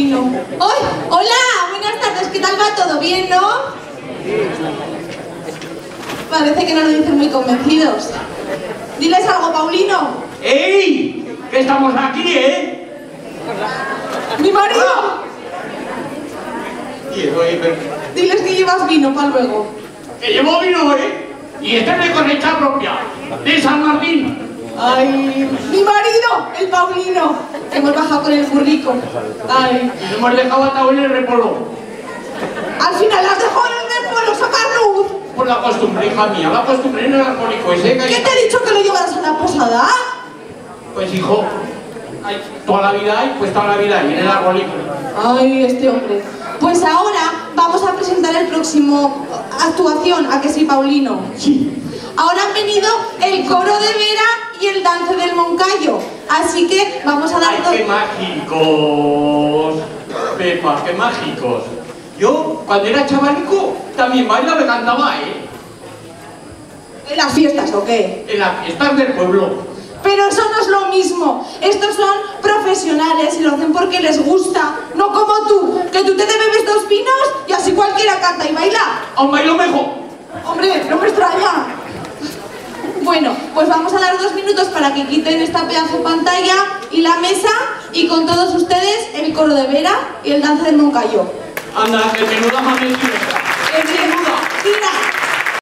Paulino. ¡Ay! ¡Hola! Buenas tardes, ¿qué tal va todo? ¿Bien, no? Parece que no lo dicen muy convencidos. Diles algo, Paulino. ¡Ey! Que estamos aquí, ¿eh? ¡Mi marido! Diles que llevas vino para luego. Que llevo vino, ¿eh? Y este es de cosecha propia, de San Martín. ¡Ay! ¡Mi marido! El Paulino. Hemos bajado con el burrico. ¡Ay! Y lo hemos dejado atado en el repolo. Al final las dejó en el pueblo sacar luz. Por la costumbre, hija mía, la costumbre en el alcohólico ese. ¿Qué te he dicho que lo llevaras a la posada? Pues hijo, hay toda la vida hay, pues toda la vida hay en el alcohólico. Ay, este hombre. Pues ahora vamos a presentar el próximo actuación, ¿a que sí, Paulino? Sí. Ahora han venido el coro de Vera y el dance del Moncayo. Así que vamos a dar ¡Ay, qué mágicos! Pepa, qué mágicos. Yo, cuando era chavalico, también bailaba y cantaba, ¿eh? ¿En las fiestas o qué? En las fiestas del pueblo. Pero eso no es lo mismo. Estos son profesionales y lo hacen porque les gusta. No como tú, que tú te bebes 2 vinos y así cualquiera canta y baila. ¡Aún bailo mejor! Hombre, no me extraña. Bueno, pues vamos a dar 2 minutos para que quiten esta pedazo de pantalla y la mesa, y con todos ustedes el coro de Vera y el dance del Moncayo. Anda, que menuda mami. ¡Menuda! ¡Tira!